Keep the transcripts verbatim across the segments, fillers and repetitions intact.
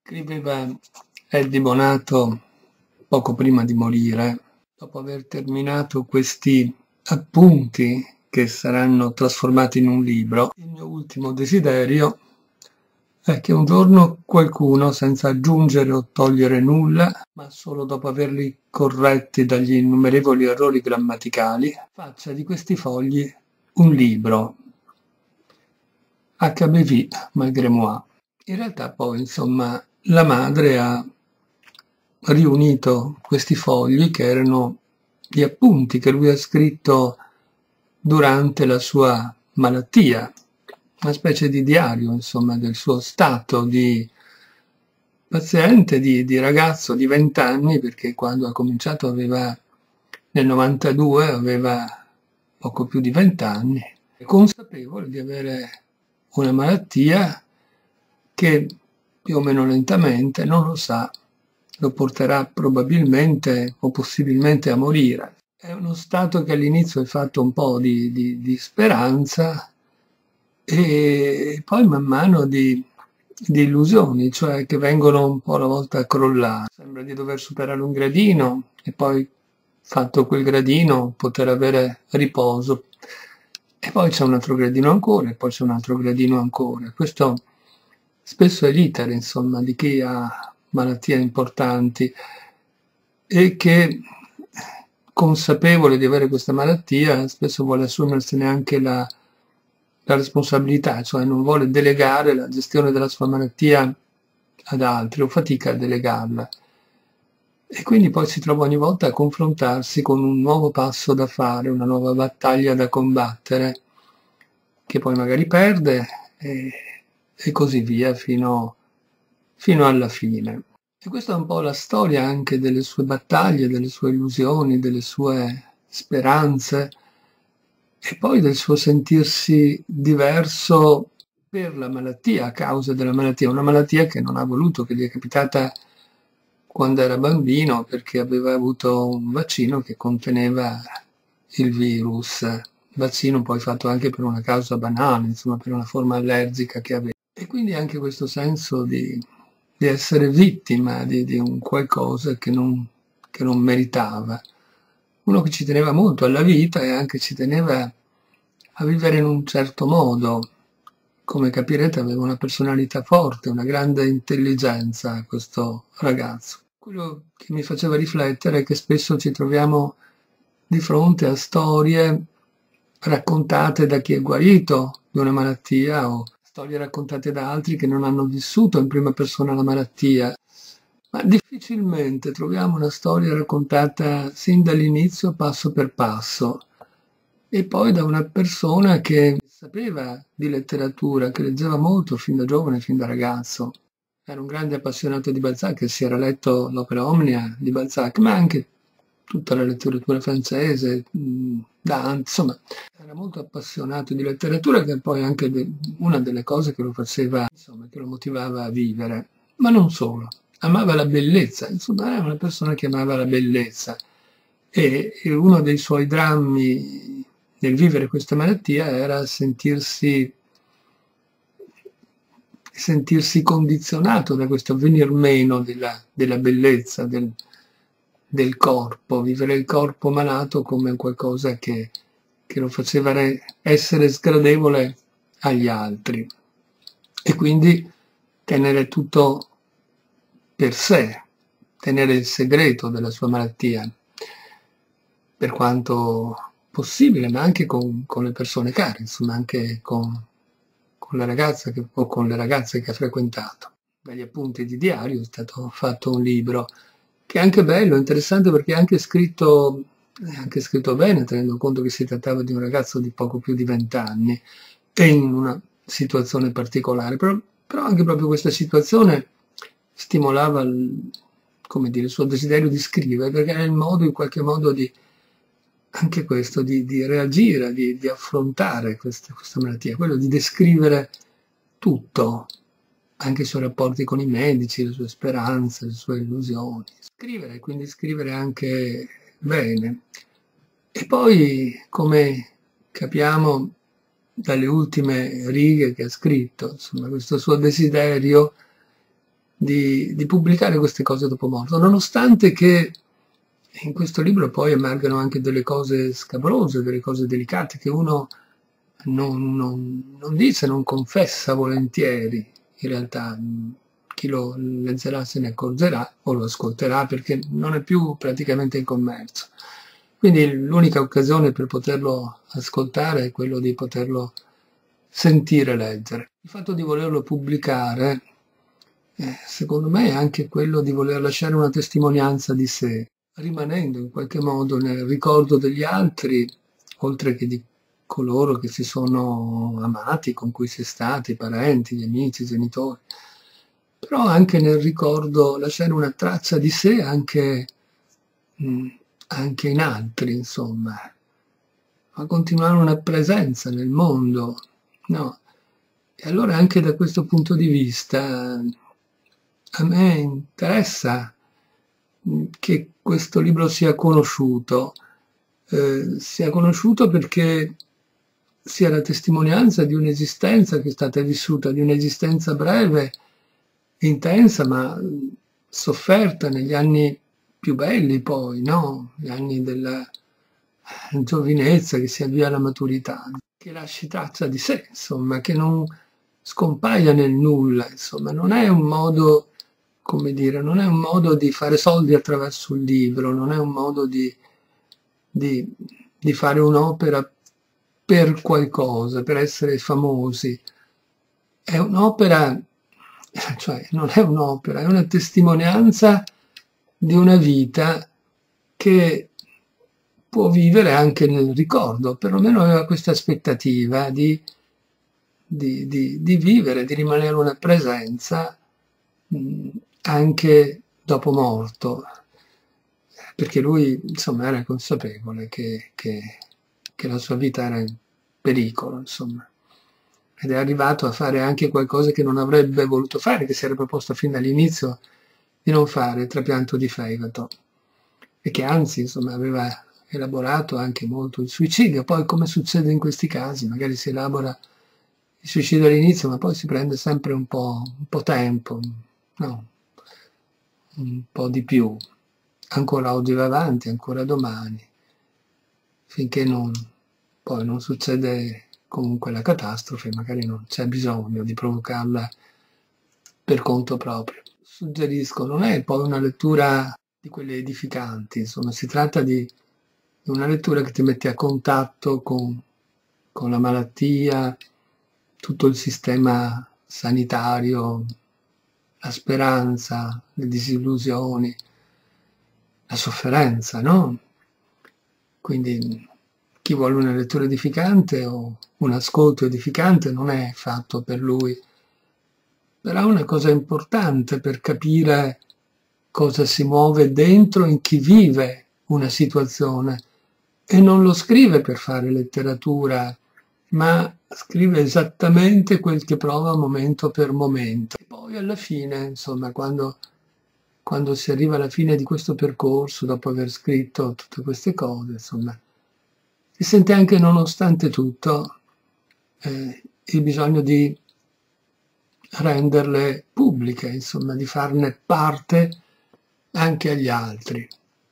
Scriveva Eddie Bonato poco prima di morire, dopo aver terminato questi appunti che saranno trasformati in un libro. Il mio ultimo desiderio è che un giorno qualcuno, senza aggiungere o togliere nulla, ma solo dopo averli corretti dagli innumerevoli errori grammaticali, faccia di questi fogli un libro. H B V, malgré moi. In realtà poi, insomma, la madre ha riunito questi fogli che erano gli appunti che lui ha scritto durante la sua malattia, una specie di diario, insomma, del suo stato di paziente, di, di ragazzo di venti anni, perché quando ha cominciato aveva, nel novantadue, aveva poco più di venti anni, consapevole di avere una malattia che più o meno lentamente, non lo sa, lo porterà probabilmente o possibilmente a morire. È uno stato che all'inizio è fatto un po' di, di, di speranza e poi man mano di, di illusioni, cioè che vengono un po' alla volta a crollare. Sembra di dover superare un gradino e poi, fatto quel gradino, poter avere riposo. E poi c'è un altro gradino ancora, e poi c'è un altro gradino ancora. Questo spesso è l'iter, insomma, di chi ha malattie importanti e che, consapevole di avere questa malattia, spesso vuole assumersene anche la, la responsabilità, cioè non vuole delegare la gestione della sua malattia ad altri o fatica a delegarla. E quindi poi si trova ogni volta a confrontarsi con un nuovo passo da fare, una nuova battaglia da combattere, che poi magari perde e, e così via fino, fino alla fine. E questa è un po' la storia anche delle sue battaglie, delle sue illusioni, delle sue speranze e poi del suo sentirsi diverso per la malattia, a causa della malattia, una malattia che non ha voluto, che gli è capitata quando era bambino perché aveva avuto un vaccino che conteneva il virus, vaccino poi fatto anche per una causa banale, insomma per una forma allergica che aveva. E quindi anche questo senso di, di essere vittima di, di un qualcosa che non, che non meritava. Uno che ci teneva molto alla vita e anche ci teneva a vivere in un certo modo. Come capirete aveva una personalità forte, una grande intelligenza questo ragazzo. Quello che mi faceva riflettere è che spesso ci troviamo di fronte a storie raccontate da chi è guarito di una malattia o storie raccontate da altri che non hanno vissuto in prima persona la malattia, ma difficilmente troviamo una storia raccontata sin dall'inizio passo per passo e poi da una persona che sapeva di letteratura, che leggeva molto fin da giovane, fin da ragazzo. Era un grande appassionato di Balzac, che si era letto l'opera Omnia di Balzac, ma anche tutta la letteratura francese, Dante, insomma, era molto appassionato di letteratura, che è poi anche de- una delle cose che lo faceva, insomma, che lo motivava a vivere. Ma non solo, amava la bellezza, insomma, era una persona che amava la bellezza. E, e uno dei suoi drammi nel vivere questa malattia era sentirsi sentirsi condizionato da questo venir meno della, della bellezza del, del corpo, vivere il corpo malato come qualcosa che, che lo faceva re, essere sgradevole agli altri e quindi tenere tutto per sé, tenere il segreto della sua malattia, per quanto possibile, ma anche con, con le persone care, insomma anche con con la ragazza che, o con le ragazze che ha frequentato. Dagli appunti di diario è stato fatto un libro che è anche bello, interessante perché è anche scritto, è anche scritto bene, tenendo conto che si trattava di un ragazzo di poco più di venti anni e in una situazione particolare, però, però anche proprio questa situazione stimolava il, come dire, il suo desiderio di scrivere, perché era il modo in qualche modo di anche questo, di, di reagire, di, di affrontare questa, questa malattia, quello di descrivere tutto, anche i suoi rapporti con i medici, le sue speranze, le sue illusioni. Scrivere, quindi scrivere anche bene. E poi, come capiamo dalle ultime righe che ha scritto, insomma, questo suo desiderio di, di pubblicare queste cose dopo morto, nonostante che in questo libro poi emergano anche delle cose scabrose, delle cose delicate che uno non, non, non dice, non confessa volentieri. In realtà chi lo leggerà se ne accorgerà o lo ascolterà, perché non è più praticamente in commercio. Quindi l'unica occasione per poterlo ascoltare è quello di poterlo sentire leggere. Il fatto di volerlo pubblicare, eh, secondo me, è anche quello di voler lasciare una testimonianza di sé, rimanendo in qualche modo nel ricordo degli altri, oltre che di coloro che si sono amati, con cui si è stati, i parenti, gli amici, i genitori, però anche nel ricordo, lasciare una traccia di sé anche, mh, anche in altri, insomma, a continuare una presenza nel mondo, no? E allora anche da questo punto di vista a me interessa che questo libro sia conosciuto, eh, sia conosciuto perché sia la testimonianza di un'esistenza che è stata vissuta, di un'esistenza breve, intensa, ma sofferta negli anni più belli poi, no? Gli anni della giovinezza che si avvia alla maturità, che lasci traccia di sé, insomma, che non scompaia nel nulla, insomma, non è un modo, come dire, non è un modo di fare soldi attraverso un libro, non è un modo di, di, di fare un'opera per qualcosa, per essere famosi. È un'opera, cioè non è un'opera, è una testimonianza di una vita che può vivere anche nel ricordo, perlomeno aveva questa aspettativa di, di, di, di vivere, di rimanere una presenza mh, anche dopo morto, perché lui insomma era consapevole che, che, che la sua vita era in pericolo, insomma, ed è arrivato a fare anche qualcosa che non avrebbe voluto fare, che si era proposto fin dall'inizio di non fare, il trapianto di fegato, e che anzi insomma aveva elaborato anche molto il suicidio. Poi, come succede in questi casi, magari si elabora il suicidio all'inizio, ma poi si prende sempre un po', un po' tempo, no? Un po' di più, ancora oggi va avanti, ancora domani, finché non, poi non succede comunque la catastrofe, magari non c'è bisogno di provocarla per conto proprio. Suggerisco, non è poi una lettura di quelle edificanti, insomma, si tratta di una lettura che ti mette a contatto con, con la malattia, tutto il sistema sanitario, la speranza, le disillusioni, la sofferenza, no? Quindi chi vuole una lettura edificante o un ascolto edificante non è fatto per lui, però è una cosa importante per capire cosa si muove dentro in chi vive una situazione, e non lo scrive per fare letteratura, ma scrive esattamente quel che prova momento per momento. E poi alla fine, insomma, quando, quando si arriva alla fine di questo percorso, dopo aver scritto tutte queste cose, insomma, si sente anche, nonostante tutto, eh, il bisogno di renderle pubbliche, insomma, di farne parte anche agli altri.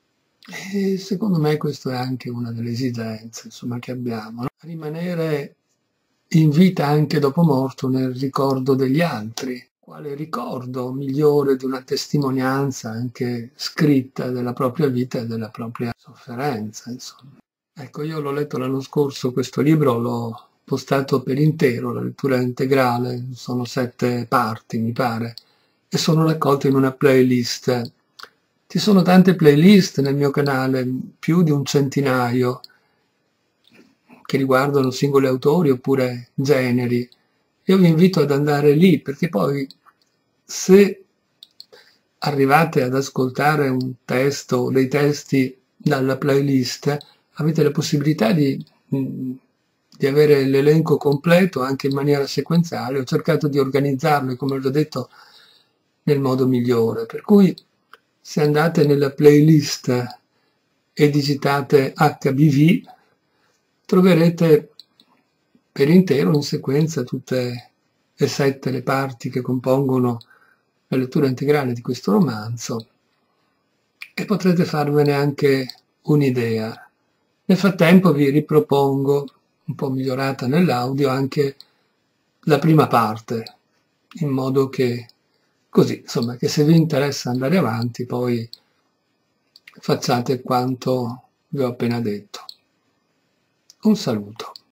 E secondo me questo è anche una delle esigenze, insomma, che abbiamo, no? Rimanere in vita anche dopo morto nel ricordo degli altri. Quale ricordo migliore di una testimonianza anche scritta della propria vita e della propria sofferenza, insomma. Ecco, io l'ho letto l'anno scorso, questo libro l'ho postato per intero, la lettura integrale, sono sette parti, mi pare, e sono raccolte in una playlist. Ci sono tante playlist nel mio canale, più di un centinaio, che riguardano singoli autori oppure generi. Io vi invito ad andare lì, perché poi se arrivate ad ascoltare un testo o dei testi dalla playlist, avete la possibilità di, di avere l'elenco completo anche in maniera sequenziale. Ho cercato di organizzarlo, come vi ho detto, nel modo migliore, per cui se andate nella playlist e digitate H B V, troverete per intero in sequenza tutte e sette le parti che compongono la lettura integrale di questo romanzo e potrete farvene anche un'idea. Nel frattempo vi ripropongo, un po' migliorata nell'audio, anche la prima parte, in modo che così, insomma, che se vi interessa andare avanti poi facciate quanto vi ho appena detto. Un saluto.